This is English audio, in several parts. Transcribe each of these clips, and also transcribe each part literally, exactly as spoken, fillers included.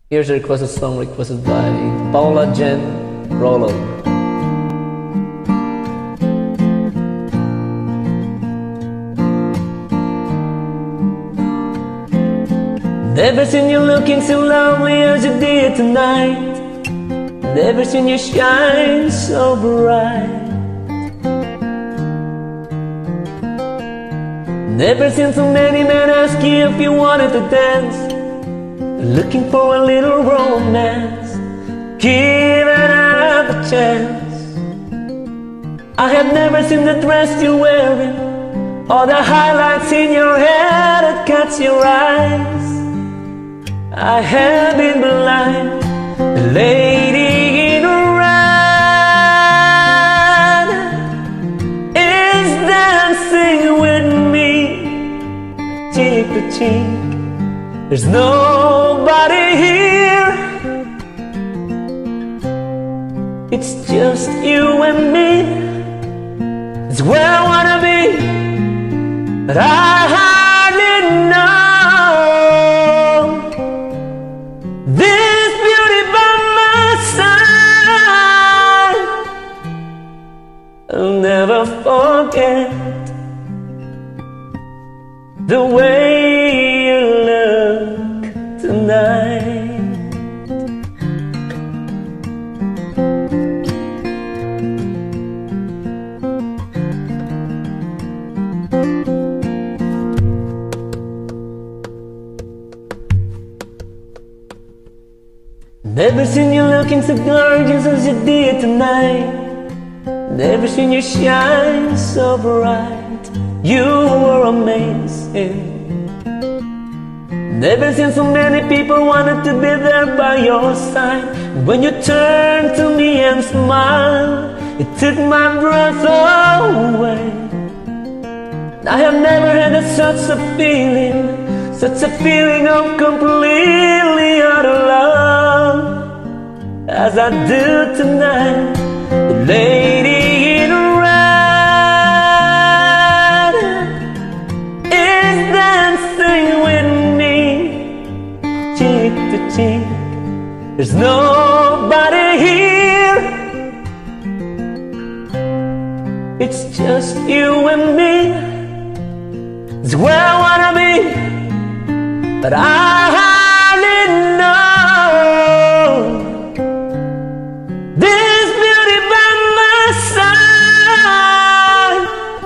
Here's a requested song requested by Paula Jen Rollo. Never seen you looking so lovely as you did tonight. Never seen you shine so bright. Never seen so many men ask you if you wanted to dance, looking for a little romance. Give it up a chance. I have never seen the dress you're wearing, or the highlights in your hair that catch your eyes. I have been blind. The lady in red is dancing with me, cheek to cheek. There's nobody here. It's just you and me. It's where I wanna be, but I hardly know this beauty by my side. I'll never forget the way you look tonight. Never seen you looking so gorgeous as you did tonight. Never seen you shine so bright. You were amazing. Never seen so many people wanted to be there by your side. When you turned to me and smiled, it took my breath away. I have never had such a feeling, such a feeling of completely utter love as I do tonight. The lady in red is dancing with me, cheek to cheek. There's nobody here. It's just you and me. It's where I wanna be, but I hardly know this beauty by my side.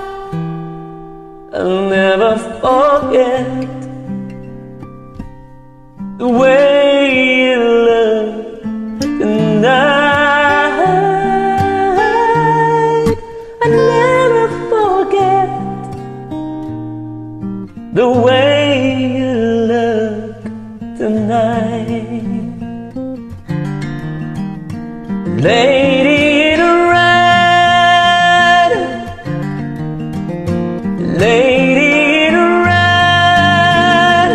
I'll never forget the way you look tonight. I'll never forget the way you look tonight. Lady in red, lady in red,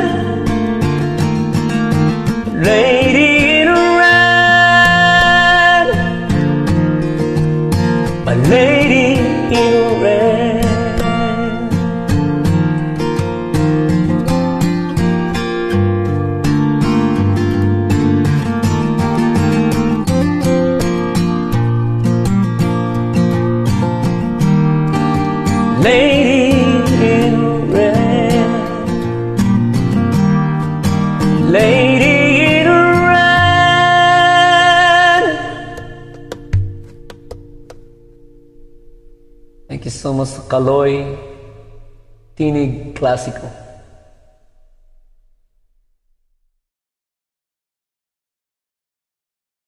lady in red, my lady in red. Lady in red, lady in red. Thank you so much, Kaloy Tinig Classico.